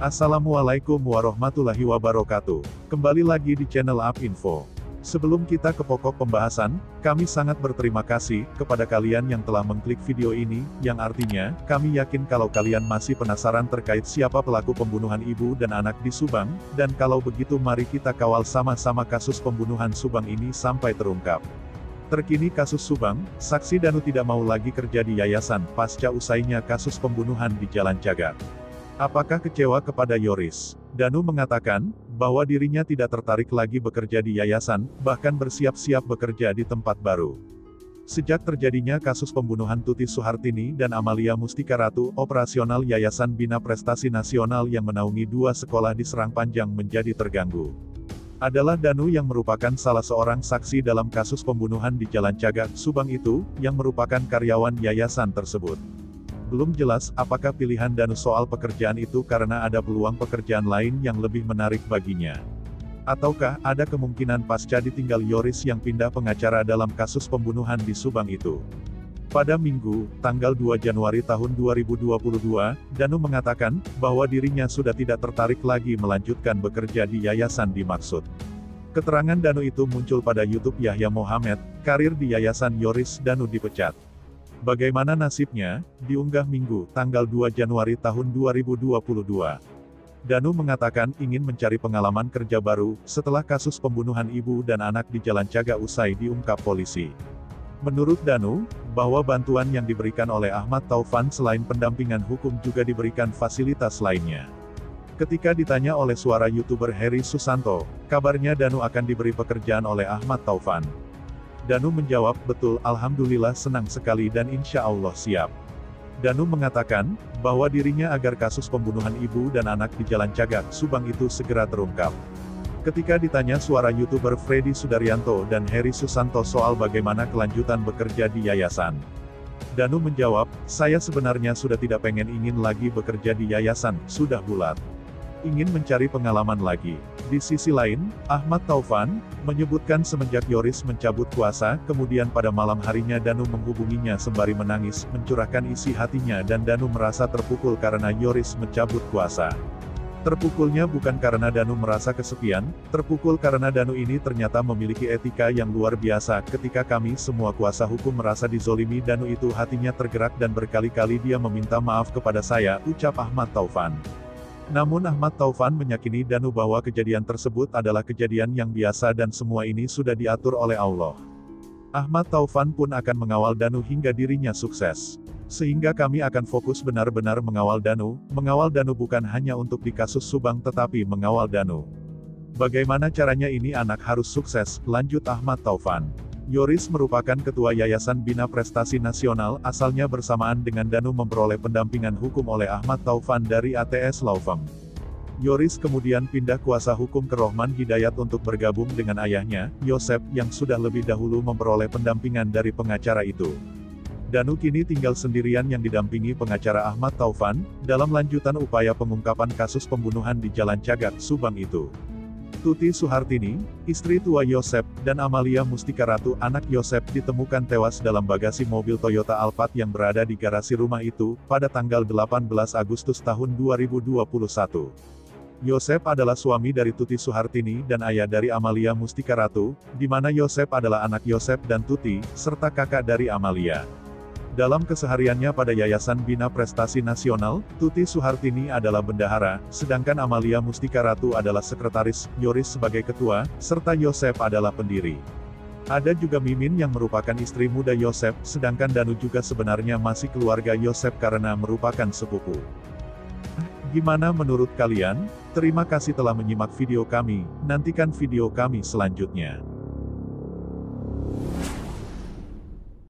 Assalamualaikum warahmatullahi wabarakatuh. Kembali lagi di channel Up Info. Sebelum kita ke pokok pembahasan, kami sangat berterima kasih kepada kalian yang telah mengklik video ini, yang artinya, kami yakin kalau kalian masih penasaran terkait siapa pelaku pembunuhan ibu dan anak di Subang, dan kalau begitu mari kita kawal sama-sama kasus pembunuhan Subang ini sampai terungkap. Terkini kasus Subang, saksi Danu tidak mau lagi kerja di yayasan pasca usainya kasus pembunuhan di Jalan Cagak. Apakah kecewa kepada Yoris? Danu mengatakan, bahwa dirinya tidak tertarik lagi bekerja di yayasan, bahkan bersiap-siap bekerja di tempat baru. Sejak terjadinya kasus pembunuhan Tuti Suhartini dan Amalia Mustika Ratu, operasional Yayasan Bina Prestasi Nasional yang menaungi 2 sekolah di Serang Panjang menjadi terganggu. Adalah Danu yang merupakan salah seorang saksi dalam kasus pembunuhan di Jalan Cagak, Subang itu, yang merupakan karyawan yayasan tersebut. Belum jelas apakah pilihan Danu soal pekerjaan itu karena ada peluang pekerjaan lain yang lebih menarik baginya. Ataukah ada kemungkinan pasca ditinggal Yoris yang pindah pengacara dalam kasus pembunuhan di Subang itu. Pada Minggu, tanggal 2 Januari tahun 2022, Danu mengatakan bahwa dirinya sudah tidak tertarik lagi melanjutkan bekerja di yayasan dimaksud. Keterangan Danu itu muncul pada YouTube Yahya Mohamed, karir di Yayasan Yoris Danu dipecat. Bagaimana nasibnya, diunggah Minggu, tanggal 2 Januari tahun 2022. Danu mengatakan ingin mencari pengalaman kerja baru, setelah kasus pembunuhan ibu dan anak di Jalan Cagak usai diungkap polisi. Menurut Danu, bahwa bantuan yang diberikan oleh Ahmad Taufan selain pendampingan hukum juga diberikan fasilitas lainnya. Ketika ditanya oleh suara YouTuber Heri Susanto, kabarnya Danu akan diberi pekerjaan oleh Ahmad Taufan. Danu menjawab, betul, alhamdulillah senang sekali dan insya Allah siap. Danu mengatakan, bahwa dirinya agar kasus pembunuhan ibu dan anak di Jalan Cagak, Subang itu segera terungkap. Ketika ditanya suara YouTuber Freddy Sudaryanto dan Heri Susanto soal bagaimana kelanjutan bekerja di yayasan, Danu menjawab, saya sebenarnya sudah tidak ingin lagi bekerja di yayasan, sudah bulat. Ingin mencari pengalaman lagi. Di sisi lain, Ahmad Taufan menyebutkan semenjak Yoris mencabut kuasa, kemudian pada malam harinya Danu menghubunginya sembari menangis, mencurahkan isi hatinya dan Danu merasa terpukul karena Yoris mencabut kuasa. Terpukulnya bukan karena Danu merasa kesepian, terpukul karena Danu ini ternyata memiliki etika yang luar biasa. Ketika kami semua kuasa hukum merasa dizolimi, Danu itu hatinya tergerak dan berkali-kali dia meminta maaf kepada saya, ucap Ahmad Taufan. Namun Ahmad Taufan meyakini Danu bahwa kejadian tersebut adalah kejadian yang biasa dan semua ini sudah diatur oleh Allah. Ahmad Taufan pun akan mengawal Danu hingga dirinya sukses. Sehingga kami akan fokus benar-benar mengawal Danu bukan hanya untuk di kasus Subang tetapi mengawal Danu. Bagaimana caranya ini anak harus sukses, lanjut Ahmad Taufan. Yoris merupakan ketua Yayasan Bina Prestasi Nasional, asalnya bersamaan dengan Danu memperoleh pendampingan hukum oleh Ahmad Taufan dari ATS Law Firm. Yoris kemudian pindah kuasa hukum ke Rohman Hidayat untuk bergabung dengan ayahnya, Yosep, yang sudah lebih dahulu memperoleh pendampingan dari pengacara itu. Danu kini tinggal sendirian yang didampingi pengacara Ahmad Taufan, dalam lanjutan upaya pengungkapan kasus pembunuhan di Jalan Cagak, Subang itu. Tuti Suhartini, istri tua Yosep, dan Amalia Mustika Ratu, anak Yosep, ditemukan tewas dalam bagasi mobil Toyota Alphard yang berada di garasi rumah itu, pada tanggal 18 Agustus tahun 2021. Yosep adalah suami dari Tuti Suhartini dan ayah dari Amalia Mustika Ratu, di mana Yosep adalah anak Yosep dan Tuti, serta kakak dari Amalia. Dalam kesehariannya pada Yayasan Bina Prestasi Nasional, Tuti Suhartini adalah bendahara, sedangkan Amalia Mustika Ratu adalah sekretaris, Yoris sebagai ketua, serta Yosep adalah pendiri. Ada juga Mimin yang merupakan istri muda Yosep, sedangkan Danu juga sebenarnya masih keluarga Yosep karena merupakan sepupu. Gimana menurut kalian? Terima kasih telah menyimak video kami, nantikan video kami selanjutnya.